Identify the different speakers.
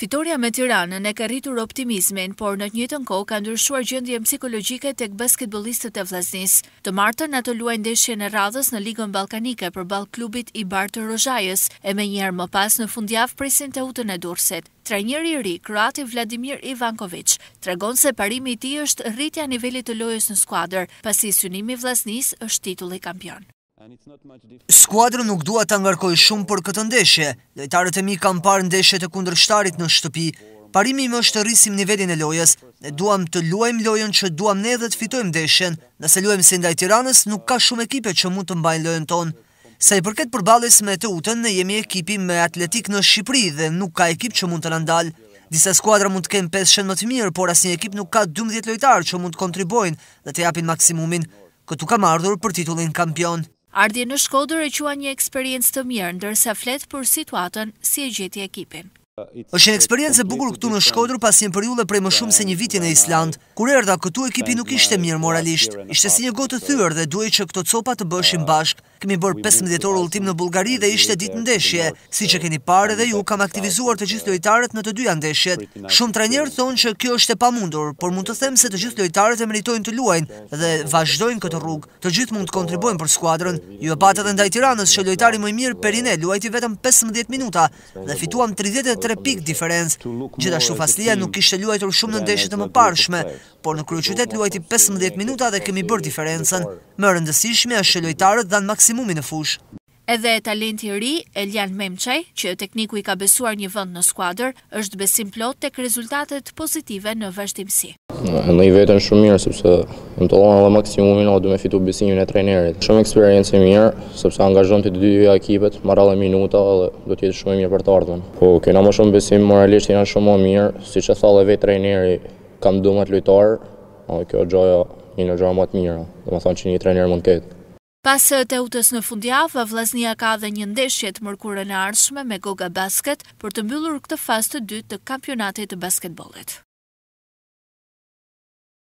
Speaker 1: Fitoria me Tiranën e ka rritur optimizmin, por në të njëjtën kohë ka ndryshuar gjendjen psikologjike tek basketbollistët e Vllaznisë. Të martën ato luajnë ndeshjen e radhës në Ligën Ballkanike përballë klubit i Bartë Rozhajës e menjëherë më pas në fundjavë presin Teutën e Durrësit. Trajneri i ri, kroati Vladimir Ivanković, tregon se parimi i tij është rritja e nivelit të lojës në skuadër, pasi synimi i Vllaznisë është titulli kampion.
Speaker 2: Skuadra nuk dua ta ngarkoj shumë për këtë ndeshje. Lojtarët e mi kanë parë ndeshjet e kundërshtarit në shtëpi. Parimi im është të rrisim nivelin e lojës. Ne duam të luajmë lojën që duam ne dhe të fitojmë ndeshjen. Nëse luajmë si ndaj Tiranës, nuk ka shumë ekipe që mund të mbajnë lojën tonë. Sa i përket përballjes me Teutën, ne jemi ekipi me atletik në Shqipëri dhe nuk ka ekip që mund të na ndalë. Disa skuadra mund të kenë 5 shenjë më të mirë, por asnjë ekip nuk ka 12 lojtarë që mund të kontribuojnë dhe të japin maksimumin. Këtu kam ardhur për titullin kampion.
Speaker 1: Ardhje në Shkodër e qua një eksperiencë të mirë, ndërsa flet për situatën si e gjeti ekipin.
Speaker 2: Është një eksperiencë e bukur këtu në Shkodër pas një periudhe prej më shumë se një viti në Island. Kur erdha këtu ekipi nuk ishte mirë moralisht. Ishte si një gotë të thyer dhe duhej që këto copa të bëshin bashk. Kemi bërë 15 orë udhëtim në Bullgari dhe ishte ditë ndeshje. Siç e keni parë edhe ju, kam aktivizuar të gjithë lojtarët në të dyja ndeshjet. Shumë trajnerë thonë që kjo është e pamundur, por mund të them se të gjithë lojtarët e meritojnë të luajnë dhe vazhdojnë këtë rrugë. Të gjithë mund të kontribuojnë për skuadrën. Ju e patët edhe ndaj Tiranës që lojtari më i mirë Periné luajti vetëm 15 minuta dhe fituam 33 pikë diferencë. Gjithashtu Faslia nuk kishte luajtur shumë në ndeshjet e mëparshme, por në kryeqytet luajti 15 minuta dhe kemi bërë diferencën. Më e rëndësishme është që lojtarët dhanë maksimumin në fushë.
Speaker 1: Edhe talenti i ri, Eljan Memçaj, që tekniku i ka besuar një vend në skuadër, është besim plot tek rezultatet pozitive në vazhdimsi.
Speaker 3: Ndoj veten shumë mirë sepse më tollon edhe maksimumin o du me fitu besimin e trajnerit. Shumë eksperiencë e mirë, sepse angazhon të dy ekipet, marrë edhe minuta dhe do të jetë shumë mirë për të ardhmen. Po kena më shumë besim, moralisht jena shumë më mirë, siç e thallë vetë trajneri, kam 12 lojtarë, kjo gjoja një në gjoja më të mirë, domethënë që një trajner mund të ketë.
Speaker 1: Pas Teutës në fundjavë, Vllaznia ka dhe një ndeshje të mërkurën e ardhshme me Goga Basket për të mbyllur këtë fazë të dytë të kampionatit të basketbollit.